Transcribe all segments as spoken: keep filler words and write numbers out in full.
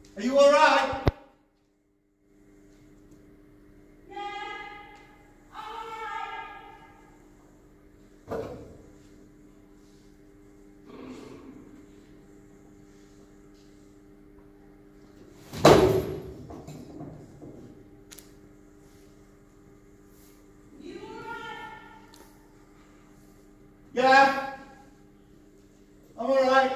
Are you all right? Yeah, I'm all right.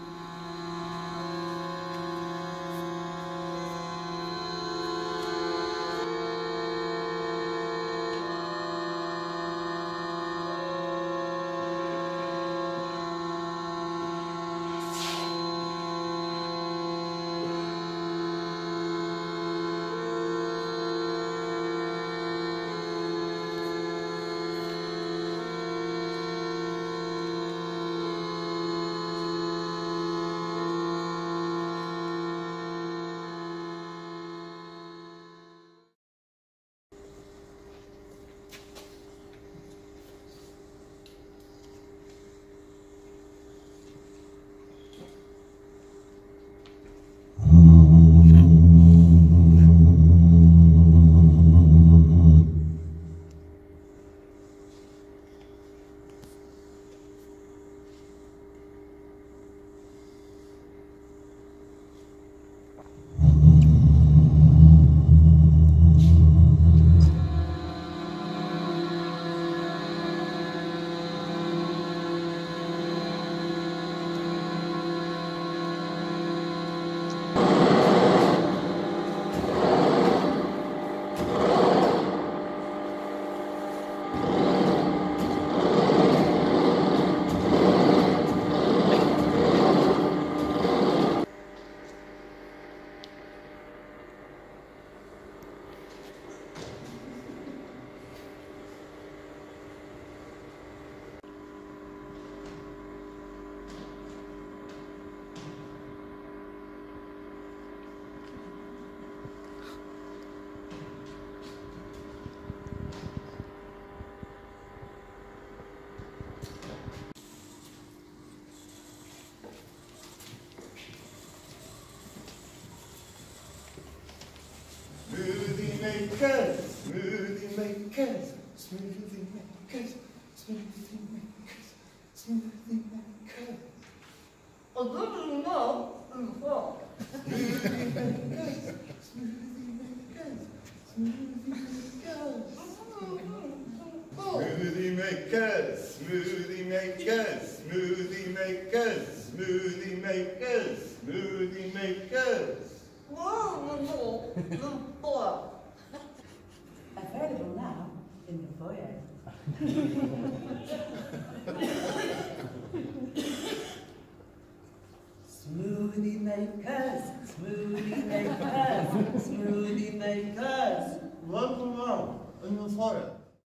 Smoothie makers, smoothie makers, smoothie makers, smoothie makers, smoothie makers. I didn't know in the fall. Smoothie makers, smoothie makers, smoothie makers. Smoothie makers, smoothie makers, smoothie makers, smoothie makers, smoothie makers. Available now in the foyer. Smoothie makers, smoothie makers, smoothie makers. Welcome now in the foyer.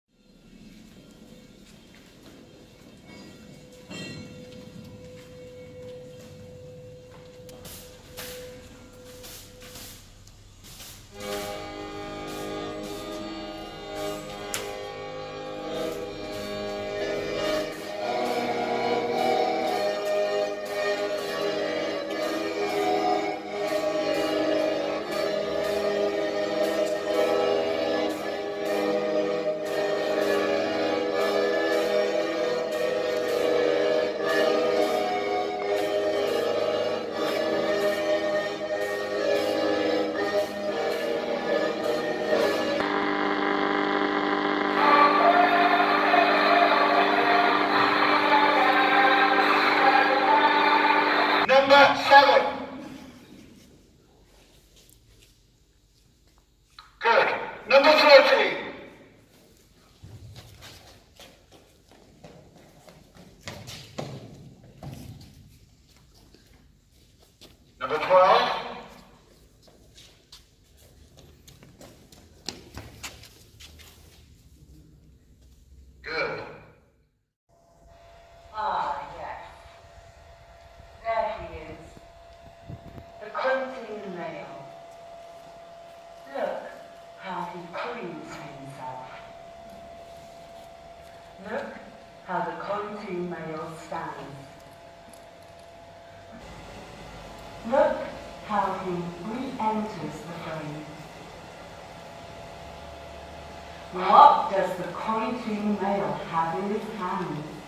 Number seven. Good. Number thirteen. Number twelve. Good. Ah, yes. There he is. The quilting male. Look how he cleans himself. Look how the quilting male stands. Look how he writing re-enters the frame. What does the commenting male have in his hand?